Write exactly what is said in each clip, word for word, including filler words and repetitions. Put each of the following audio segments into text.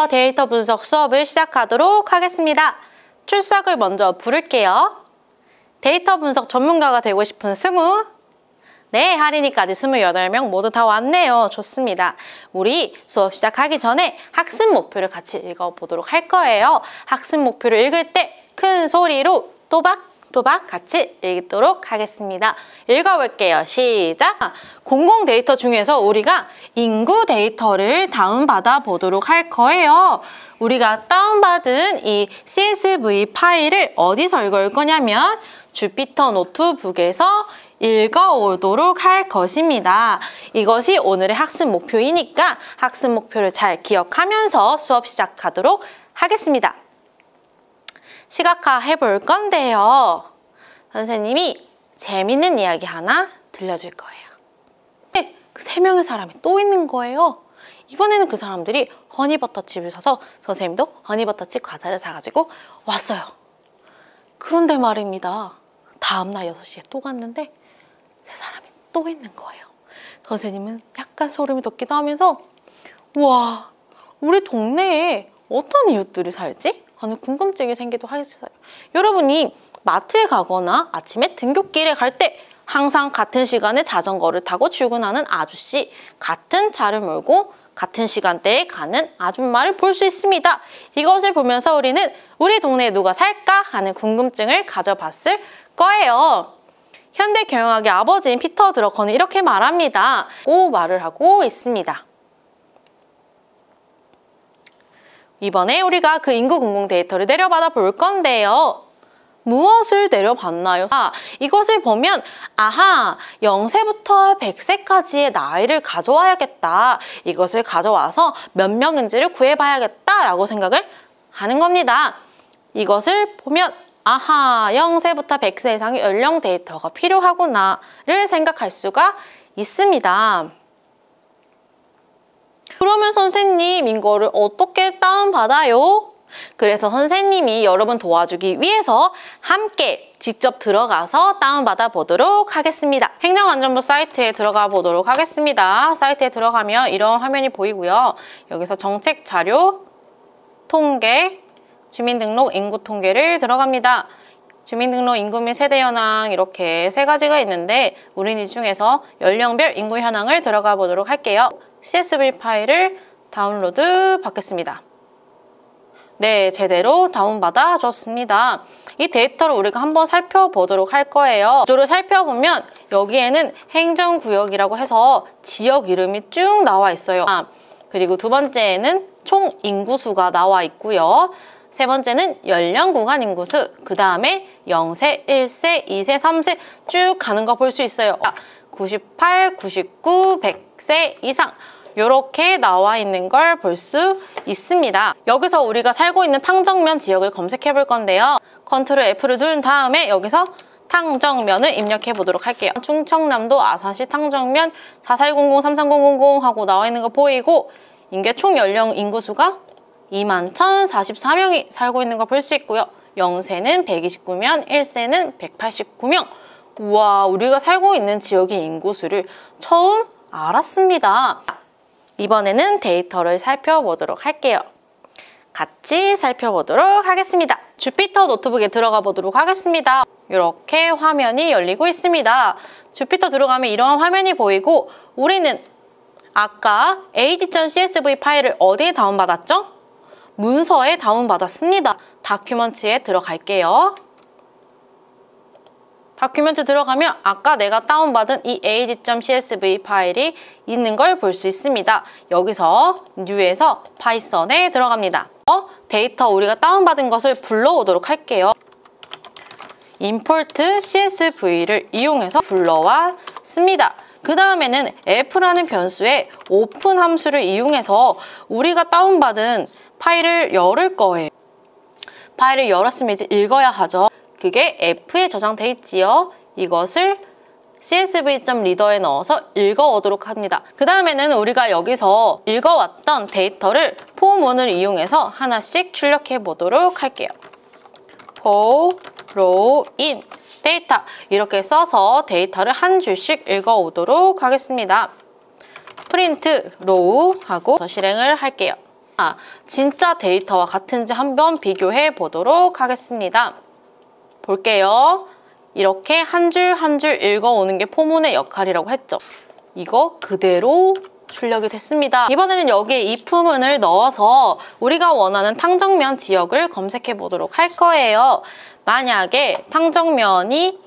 데이터 분석 수업을 시작하도록 하겠습니다. 출석을 먼저 부를게요. 데이터 분석 전문가가 되고 싶은 승우. 네, 하린이까지 스물여덟 명 모두 다 왔네요. 좋습니다. 우리 수업 시작하기 전에 학습 목표를 같이 읽어보도록 할 거예요. 학습 목표를 읽을 때 큰 소리로 또박또박 같이 읽도록 하겠습니다. 읽어볼게요. 시작! 공공 데이터 중에서 우리가 인구 데이터를 다운받아 보도록 할 거예요. 우리가 다운받은 이 씨에스브이 파일을 어디서 읽을 거냐면 주피터 노트북에서 읽어오도록 할 것입니다. 이것이 오늘의 학습 목표이니까 학습 목표를 잘 기억하면서 수업 시작하도록 하겠습니다. 시각화 해볼 건데요. 선생님이 재밌는 이야기 하나 들려줄 거예요. 네, 그 세 명의 사람이 또 있는 거예요. 이번에는 그 사람들이 허니버터칩을 사서 선생님도 허니버터칩 과자를 사가지고 왔어요. 그런데 말입니다. 다음날 여섯 시에 또 갔는데 세 사람이 또 있는 거예요. 선생님은 약간 소름이 돋기도 하면서 우와, 우리 동네에 어떤 이웃들이 살지? 하는 궁금증이 생기도 하겠어요. 여러분이 마트에 가거나 아침에 등굣길에 갈 때 항상 같은 시간에 자전거를 타고 출근하는 아저씨, 같은 차를 몰고 같은 시간대에 가는 아줌마를 볼 수 있습니다. 이것을 보면서 우리는 우리 동네에 누가 살까 하는 궁금증을 가져봤을 거예요. 현대 경영학의 아버지인 피터 드러커는 이렇게 말합니다. 고 말을 하고 있습니다. 이번에 우리가 그 인구 공공 데이터를 내려받아 볼 건데요. 무엇을 내려받나요? 아, 이것을 보면 아하, 영세부터 백세까지의 나이를 가져와야겠다. 이것을 가져와서 몇 명인지를 구해봐야겠다라고 생각을 하는 겁니다. 이것을 보면 아하, 영세부터 백세 이상의 연령 데이터가 필요하구나를 생각할 수가 있습니다. 그러면 선생님, 이거를 어떻게 다운받아요? 그래서 선생님이 여러분 도와주기 위해서 함께 직접 들어가서 다운받아 보도록 하겠습니다. 행정안전부 사이트에 들어가 보도록 하겠습니다. 사이트에 들어가면 이런 화면이 보이고요. 여기서 정책 자료, 통계, 주민등록 인구 통계를 들어갑니다. 주민등록 인구 및 세대 현황 이렇게 세 가지가 있는데 우린 이 중에서 연령별 인구 현황을 들어가 보도록 할게요. 씨에스브이 파일을 다운로드 받겠습니다. 네, 제대로 다운받아 줬습니다. 이 데이터를 우리가 한번 살펴보도록 할 거예요. 구조를 살펴보면 여기에는 행정구역이라고 해서 지역 이름이 쭉 나와 있어요. 그리고 두 번째에는 총 인구수가 나와 있고요. 세 번째는 연령 구간 인구수, 그 다음에 영세, 일세, 이세, 삼세 쭉 가는 거 볼 수 있어요. 구십팔, 구십구, 백세 이상 이렇게 나와 있는 걸 볼 수 있습니다. 여기서 우리가 살고 있는 탕정면 지역을 검색해 볼 건데요. 컨트롤 에프를 누른 다음에 여기서 탕정면을 입력해 보도록 할게요. 충청남도 아산시 탕정면 사사일공공 삼삼공공공 하고 나와 있는 거 보이고 이게 총 연령 인구수가 이만 천사십사 명이 살고 있는 걸 볼 수 있고요. 영세는 백이십구 명, 일세는 백팔십구 명. 우와, 우리가 살고 있는 지역의 인구수를 처음 알았습니다. 이번에는 데이터를 살펴보도록 할게요. 같이 살펴보도록 하겠습니다. 주피터 노트북에 들어가 보도록 하겠습니다. 이렇게 화면이 열리고 있습니다. 주피터 들어가면 이런 화면이 보이고 우리는 아까 에이지.씨에스브이 파일을 어디에 다운받았죠? 문서에 다운받았습니다. 다큐먼트에 들어갈게요. 다큐멘트 들어가면 아까 내가 다운받은 이 에이지.씨에스브이 파일이 있는 걸 볼 수 있습니다. 여기서 뉴에서 파이썬에 들어갑니다. 어? 데이터 우리가 다운받은 것을 불러오도록 할게요. import 씨에스브이를 이용해서 불러왔습니다. 그 다음에는 f라는 변수에 open 함수를 이용해서 우리가 다운받은 파일을 열을 거예요. 파일을 열었으면 이제 읽어야 하죠. 그게 F에 저장돼 있지요. 이것을 씨에스브이.리더에 넣어서 읽어오도록 합니다. 그 다음에는 우리가 여기서 읽어왔던 데이터를 포문을 이용해서 하나씩 출력해 보도록 할게요. for, row, in, 데이터 이렇게 써서 데이터를 한 줄씩 읽어오도록 하겠습니다. 프린트, row 하고 실행을 할게요. 진짜 데이터와 같은지 한번 비교해 보도록 하겠습니다. 볼게요. 이렇게 한 줄 한 줄 읽어오는 게 포문의 역할이라고 했죠. 이거 그대로 출력이 됐습니다. 이번에는 여기에 if문을 넣어서 우리가 원하는 탕정면 지역을 검색해 보도록 할 거예요. 만약에 탕정면이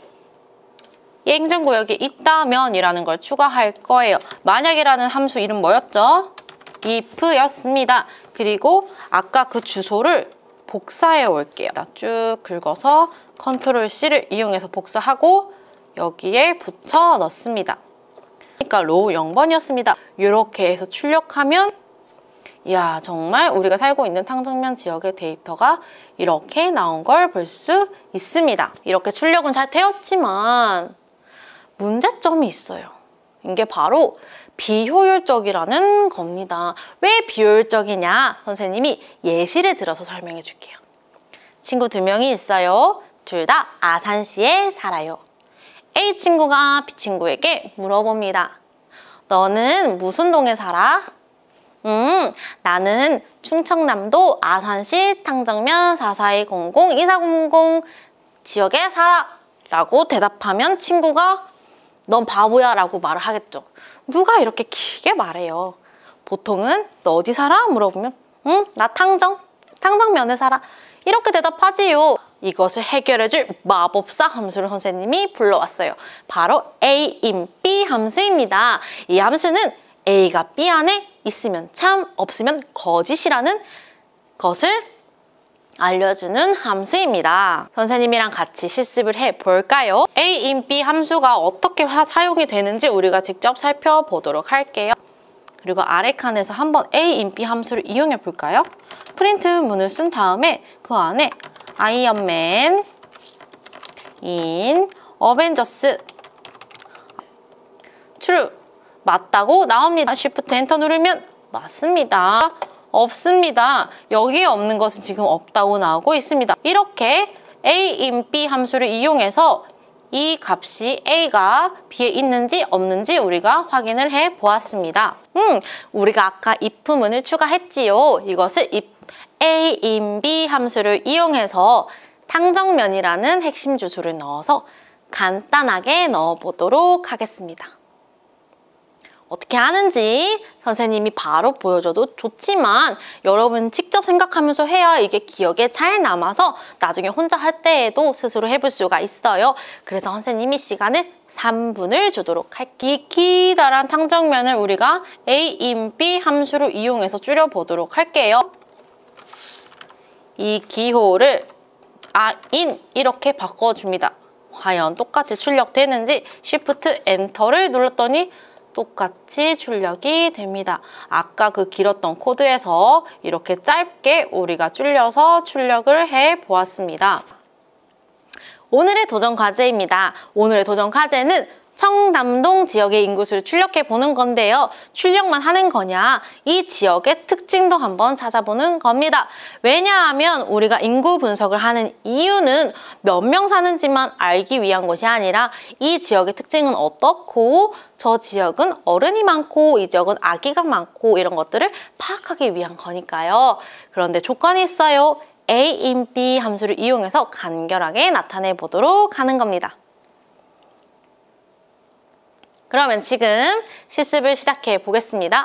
이 행정구역에 있다면 이라는 걸 추가할 거예요. 만약이라는 함수 이름 뭐였죠? if였습니다. 그리고 아까 그 주소를 복사해 올게요. 쭉 긁어서 컨트롤 씨를 이용해서 복사하고 여기에 붙여 넣습니다. 그러니까 로우 영 번이었습니다. 이렇게 해서 출력하면 이야, 정말 우리가 살고 있는 탕정면 지역의 데이터가 이렇게 나온 걸 볼 수 있습니다. 이렇게 출력은 잘 되었지만 문제점이 있어요. 이게 바로 비효율적이라는 겁니다. 왜 비효율적이냐? 선생님이 예시를 들어서 설명해 줄게요. 친구 두 명이 있어요. 둘 다 아산시에 살아요. A 친구가 B 친구에게 물어봅니다. 너는 무슨 동에 살아? 음, 나는 충청남도 아산시 탕정면 사사이공공 이사공공 지역에 살아 라고 대답하면 친구가 넌 바보야 라고 말을 하겠죠. 누가 이렇게 길게 말해요. 보통은 너 어디 살아? 물어보면 응? 나 탕정, 탕정면에 살아 이렇게 대답하지요. 이것을 해결해줄 마법사 함수를 선생님이 불러왔어요. 바로 A in B 함수입니다. 이 함수는 A가 B 안에 있으면 참, 없으면 거짓이라는 것을 알려주는 함수입니다. 선생님이랑 같이 실습을 해볼까요? A in B 함수가 어떻게 사용이 되는지 우리가 직접 살펴보도록 할게요. 그리고 아래 칸에서 한번 A in B 함수를 이용해 볼까요? 프린트 문을 쓴 다음에 그 안에 아이언맨 in 어벤져스 true 맞다고 나옵니다. Shift 엔터 누르면 맞습니다. 없습니다. 여기에 없는 것은 지금 없다고 나오고 있습니다. 이렇게 A in B 함수를 이용해서 이 값이 A가 B에 있는지 없는지 우리가 확인을 해 보았습니다. 음, 우리가 아까 if문을 추가했지요. 이것을 if A in B 함수를 이용해서 탕정면이라는 핵심 주소를 넣어서 간단하게 넣어보도록 하겠습니다. 어떻게 하는지 선생님이 바로 보여줘도 좋지만 여러분 직접 생각하면서 해야 이게 기억에 잘 남아서 나중에 혼자 할 때에도 스스로 해볼 수가 있어요. 그래서 선생님이 시간을 삼 분을 주도록 할게요. 이 기다란 탕정면을 우리가 A in B 함수로 이용해서 줄여보도록 할게요. 이 기호를 아, in 이렇게 바꿔줍니다. 과연 똑같이 출력되는지 Shift 엔터를 눌렀더니 똑같이 출력이 됩니다. 아까 그 길었던 코드에서 이렇게 짧게 우리가 줄여서 출력을 해 보았습니다. 오늘의 도전 과제입니다. 오늘의 도전 과제는 청담동 지역의 인구수를 출력해 보는 건데요. 출력만 하는 거냐? 이 지역의 특징도 한번 찾아보는 겁니다. 왜냐하면 우리가 인구 분석을 하는 이유는 몇 명 사는지만 알기 위한 것이 아니라 이 지역의 특징은 어떻고 저 지역은 어른이 많고 이 지역은 아기가 많고 이런 것들을 파악하기 위한 거니까요. 그런데 조건이 있어요. A in B 함수를 이용해서 간결하게 나타내 보도록 하는 겁니다. 그러면 지금 실습을 시작해 보겠습니다.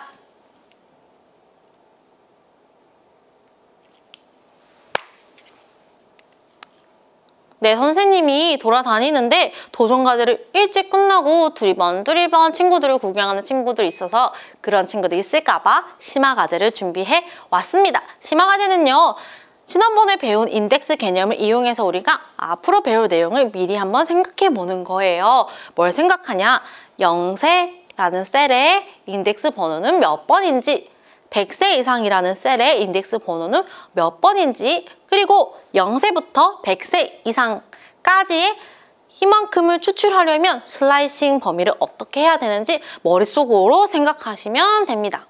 네, 선생님이 돌아다니는데 도전 과제를 일찍 끝나고 두리번 두리번 친구들을 구경하는 친구들이 있어서 그런 친구들이 있을까 봐 심화 과제를 준비해 왔습니다. 심화 과제는요. 지난번에 배운 인덱스 개념을 이용해서 우리가 앞으로 배울 내용을 미리 한번 생각해 보는 거예요. 뭘 생각하냐? 영세라는 셀의 인덱스 번호는 몇 번인지, 백 세 이상이라는 셀의 인덱스 번호는 몇 번인지, 그리고 영세부터 백 세 이상까지의 이만큼을 추출하려면 슬라이싱 범위를 어떻게 해야 되는지 머릿속으로 생각하시면 됩니다.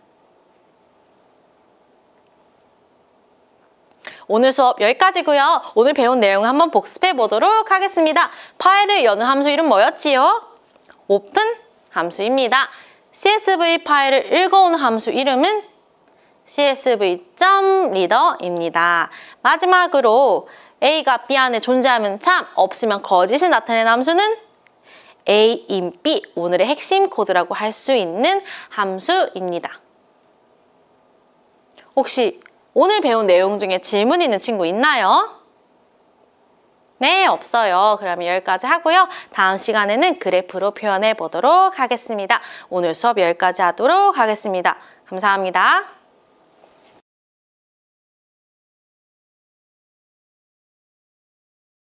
오늘 수업 여기까지고요. 오늘 배운 내용을 한번 복습해 보도록 하겠습니다. 파일을 여는 함수 이름 뭐였지요? 오픈 함수입니다. 씨에스브이 파일을 읽어오는 함수 이름은 씨에스브이.리더입니다. 마지막으로 A가 B 안에 존재하면 참, 없으면 거짓을 나타내는 함수는 A인 B, 오늘의 핵심 코드라고 할 수 있는 함수입니다. 혹시 오늘 배운 내용 중에 질문 있는 친구 있나요? 네, 없어요. 그러면 여기까지 하고요. 다음 시간에는 그래프로 표현해 보도록 하겠습니다. 오늘 수업 여기까지 하도록 하겠습니다. 감사합니다.